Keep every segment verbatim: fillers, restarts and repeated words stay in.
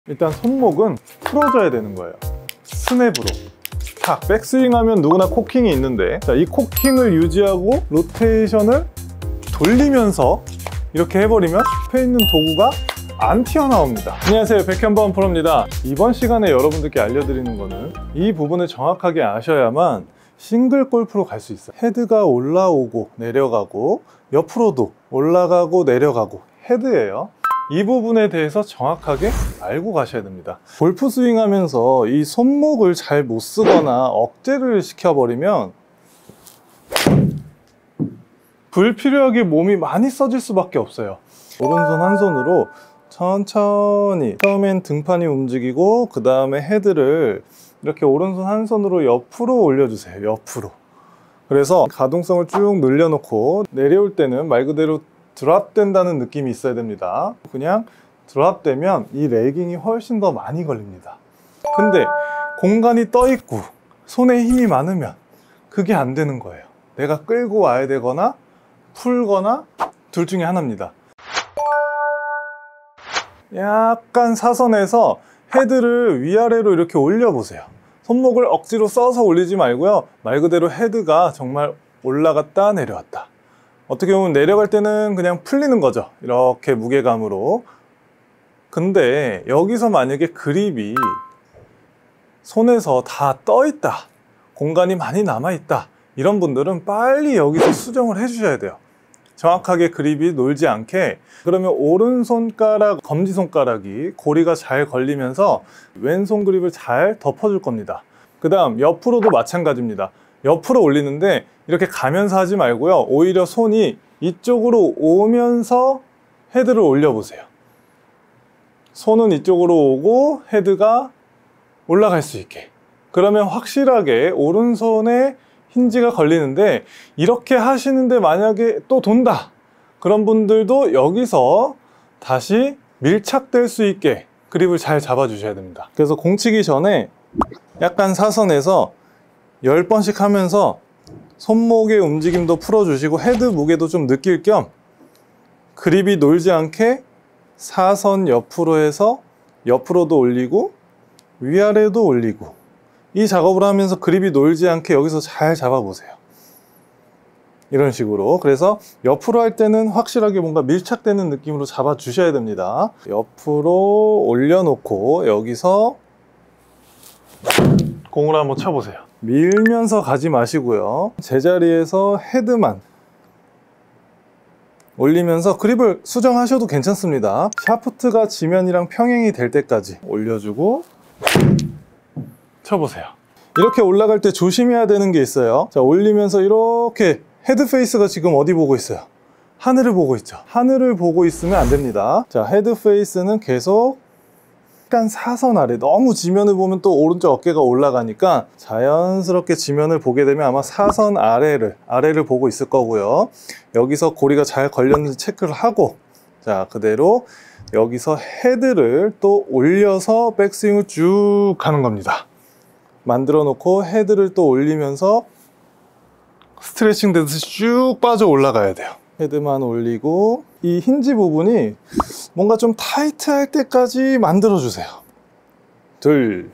일단 손목은 풀어줘야 되는 거예요. 스냅으로 탁 백스윙 하면 누구나 코킹이 있는데, 자, 이 코킹을 유지하고 로테이션을 돌리면서 이렇게 해버리면 옆에 있는 도구가 안 튀어나옵니다. 안녕하세요, 백현범 프로입니다. 이번 시간에 여러분들께 알려드리는 거는 이 부분을 정확하게 아셔야만 싱글 골프로 갈 수 있어요. 헤드가 올라오고 내려가고 옆으로도 올라가고 내려가고 헤드예요. 이 부분에 대해서 정확하게 알고 가셔야 됩니다. 골프 스윙 하면서 이 손목을 잘 못 쓰거나 억제를 시켜버리면 불필요하게 몸이 많이 써질 수밖에 없어요. 오른손 한 손으로 천천히, 처음엔 등판이 움직이고 그 다음에 헤드를 이렇게 오른손 한 손으로 옆으로 올려주세요. 옆으로. 그래서 가동성을 쭉 늘려놓고 내려올 때는 말 그대로 드랍 된다는 느낌이 있어야 됩니다. 그냥 드랍 되면 이 레깅이 훨씬 더 많이 걸립니다. 근데 공간이 떠 있고 손에 힘이 많으면 그게 안 되는 거예요. 내가 끌고 와야 되거나 풀거나 둘 중에 하나입니다. 약간 사선에서 헤드를 위아래로 이렇게 올려보세요. 손목을 억지로 써서 올리지 말고요, 말 그대로 헤드가 정말 올라갔다 내려왔다. 어떻게 보면 내려갈 때는 그냥 풀리는 거죠, 이렇게 무게감으로. 근데 여기서 만약에 그립이 손에서 다 떠 있다, 공간이 많이 남아 있다, 이런 분들은 빨리 여기서 수정을 해 주셔야 돼요. 정확하게 그립이 놀지 않게. 그러면 오른손가락, 검지손가락이 고리가 잘 걸리면서 왼손 그립을 잘 덮어줄 겁니다. 그 다음 옆으로도 마찬가지입니다. 옆으로 올리는데 이렇게 가면서 하지 말고요, 오히려 손이 이쪽으로 오면서 헤드를 올려보세요. 손은 이쪽으로 오고 헤드가 올라갈 수 있게. 그러면 확실하게 오른손에 힌지가 걸리는데, 이렇게 하시는데 만약에 또 돈다, 그런 분들도 여기서 다시 밀착될 수 있게 그립을 잘 잡아 주셔야 됩니다. 그래서 공 치기 전에 약간 사선에서 열 번씩 하면서 손목의 움직임도 풀어주시고 헤드 무게도 좀 느낄 겸 그립이 놀지 않게 사선 옆으로 해서 옆으로도 올리고 위아래도 올리고, 이 작업을 하면서 그립이 놀지 않게 여기서 잘 잡아보세요. 이런 식으로. 그래서 옆으로 할 때는 확실하게 뭔가 밀착되는 느낌으로 잡아 주셔야 됩니다. 옆으로 올려놓고 여기서 공을 한번 쳐보세요. 밀면서 가지 마시고요, 제자리에서 헤드만 올리면서 그립을 수정하셔도 괜찮습니다. 샤프트가 지면이랑 평행이 될 때까지 올려주고 쳐보세요. 이렇게 올라갈 때 조심해야 되는 게 있어요. 자, 올리면서 이렇게 헤드 페이스가 지금 어디 보고 있어요? 하늘을 보고 있죠. 하늘을 보고 있으면 안 됩니다. 자, 헤드 페이스는 계속 약간 사선 아래, 너무 지면을 보면 또 오른쪽 어깨가 올라가니까 자연스럽게 지면을 보게 되면 아마 사선 아래를 아래를 보고 있을 거고요. 여기서 고리가 잘 걸렸는지 체크를 하고, 자, 그대로 여기서 헤드를 또 올려서 백스윙을 쭉 하는 겁니다. 만들어 놓고 헤드를 또 올리면서 스트레칭 되듯이 쭉 빠져 올라가야 돼요. 헤드만 올리고 이 힌지 부분이 뭔가 좀 타이트할 때까지 만들어 주세요. 둘.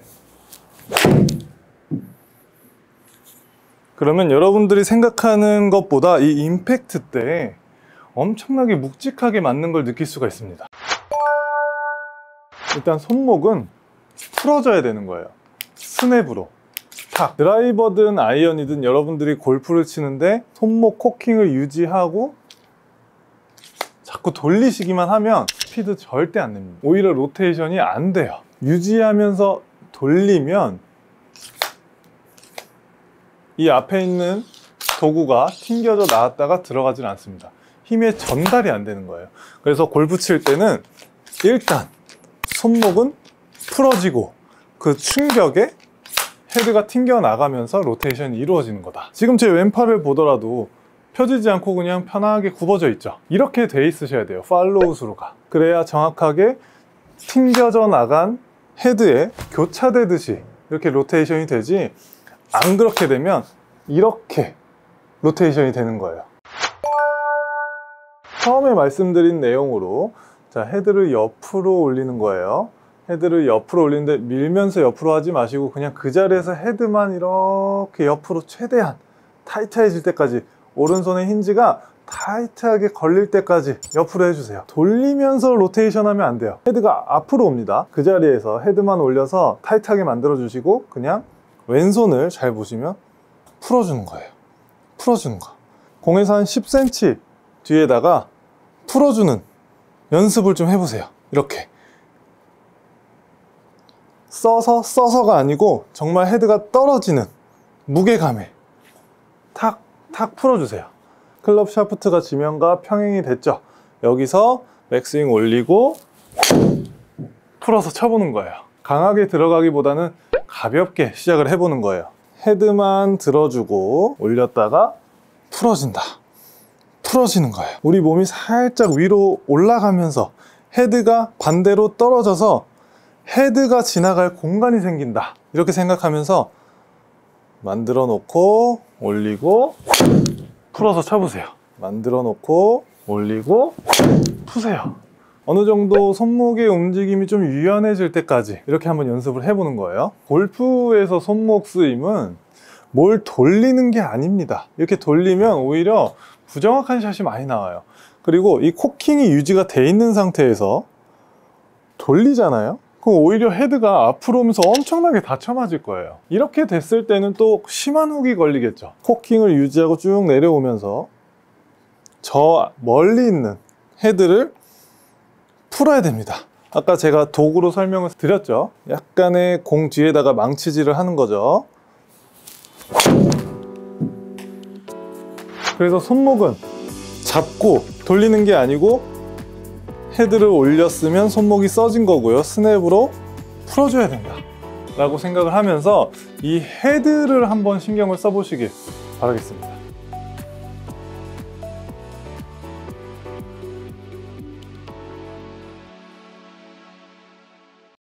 그러면 여러분들이 생각하는 것보다 이 임팩트 때 엄청나게 묵직하게 맞는 걸 느낄 수가 있습니다. 일단 손목은 풀어줘야 되는 거예요. 스냅으로 탁. 드라이버든 아이언이든 여러분들이 골프를 치는데 손목 코킹을 유지하고 자꾸 돌리시기만 하면 스피드 절대 안 냅니다. 오히려 로테이션이 안 돼요. 유지하면서 돌리면 이 앞에 있는 도구가 튕겨져 나왔다가 들어가질 않습니다. 힘의 전달이 안 되는 거예요. 그래서 골프 칠 때는 일단 손목은 풀어지고 그 충격에 헤드가 튕겨 나가면서 로테이션이 이루어지는 거다. 지금 제 왼팔을 보더라도 펴지지 않고 그냥 편하게 굽어져 있죠. 이렇게 돼 있으셔야 돼요. 팔로우스루가. 그래야 정확하게 튕겨져 나간 헤드에 교차되듯이 이렇게 로테이션이 되지, 안 그렇게 되면 이렇게 로테이션이 되는 거예요. 처음에 말씀드린 내용으로, 자, 헤드를 옆으로 올리는 거예요. 헤드를 옆으로 올리는데 밀면서 옆으로 하지 마시고 그냥 그 자리에서 헤드만 이렇게 옆으로 최대한 타이트해질 때까지, 오른손의 힌지가 타이트하게 걸릴 때까지 옆으로 해주세요. 돌리면서 로테이션 하면 안 돼요. 헤드가 앞으로 옵니다. 그 자리에서 헤드만 올려서 타이트하게 만들어 주시고 그냥 왼손을 잘 보시면 풀어주는 거예요. 풀어주는 거. 공에서 한 십 센티미터 뒤에다가 풀어주는 연습을 좀 해보세요. 이렇게 써서 써서가 아니고 정말 헤드가 떨어지는 무게감에 탁 탁 풀어주세요. 클럽 샤프트가 지면과 평행이 됐죠. 여기서 백스윙 올리고 풀어서 쳐보는 거예요. 강하게 들어가기보다는 가볍게 시작을 해보는 거예요. 헤드만 들어주고 올렸다가 풀어진다. 풀어지는 거예요. 우리 몸이 살짝 위로 올라가면서 헤드가 반대로 떨어져서 헤드가 지나갈 공간이 생긴다. 이렇게 생각하면서 만들어 놓고 올리고 풀어서 쳐보세요. 만들어 놓고 올리고 푸세요. 어느 정도 손목의 움직임이 좀 유연해질 때까지 이렇게 한번 연습을 해보는 거예요. 골프에서 손목 쓰임은 뭘 돌리는 게 아닙니다. 이렇게 돌리면 오히려 부정확한 샷이 많이 나와요. 그리고 이 코킹이 유지가 돼 있는 상태에서 돌리잖아요. 그럼 오히려 헤드가 앞으로 오면서 엄청나게 다쳐 맞을 거예요. 이렇게 됐을 때는 또 심한 훅이 걸리겠죠. 코킹을 유지하고 쭉 내려오면서 저 멀리 있는 헤드를 풀어야 됩니다. 아까 제가 도구로 설명을 드렸죠. 약간의 공 뒤에다가 망치질을 하는 거죠. 그래서 손목은 잡고 돌리는 게 아니고 헤드를 올렸으면 손목이 써진 거고요. 스냅으로 풀어줘야 된다 라고 생각을 하면서 이 헤드를 한번 신경을 써보시길 바라겠습니다.